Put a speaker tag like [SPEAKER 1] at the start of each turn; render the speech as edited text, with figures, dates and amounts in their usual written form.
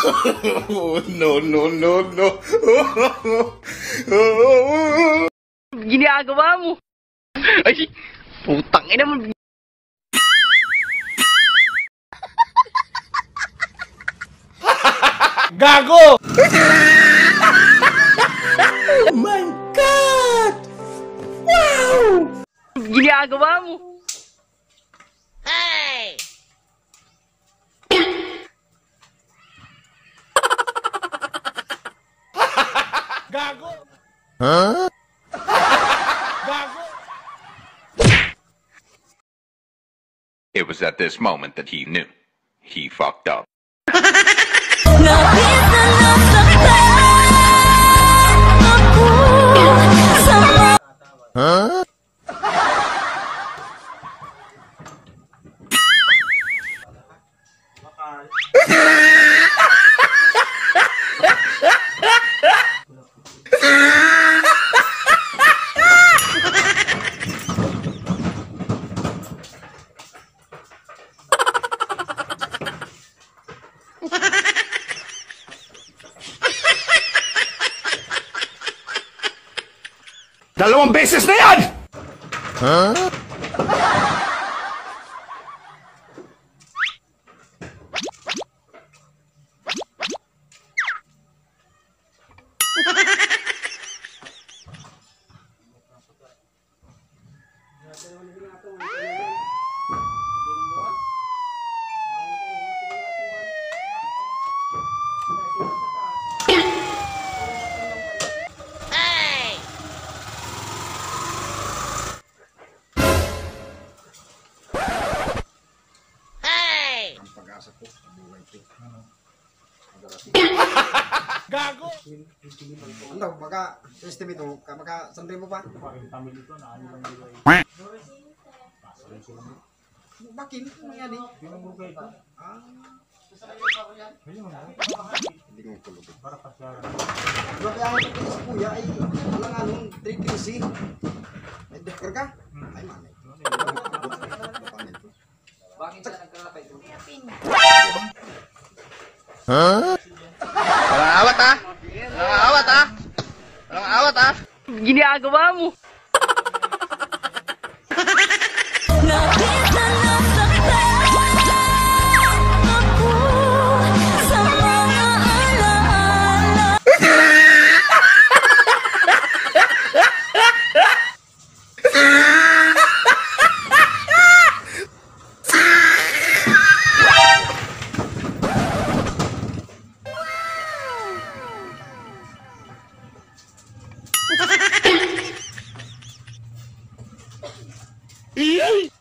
[SPEAKER 1] No, no, no, no.
[SPEAKER 2] Ginagawa mo. Ay, putang ina mo.
[SPEAKER 1] Gago! Oh my God! Wow!
[SPEAKER 2] Ginagawa mo. Hey!
[SPEAKER 1] Gago! Huh? Gago!
[SPEAKER 3] It was at this moment that he knew. He fucked up.
[SPEAKER 1] Huh? Dalawang beses na yan! Huh? Gago!
[SPEAKER 4] Ano, baka system ito, maka sandri mo pa? Bakit? Ano yan eh? Hindi ko kulog. Grabe ang ito si kuya ay walang anong 330. May dekor ka? Ay manay. Bakit ka nagkalapay ito?
[SPEAKER 1] Huh?
[SPEAKER 2] Walang awat ah. Walang awat ah. Walang awat ah. Ginagawa mo.
[SPEAKER 1] Yay!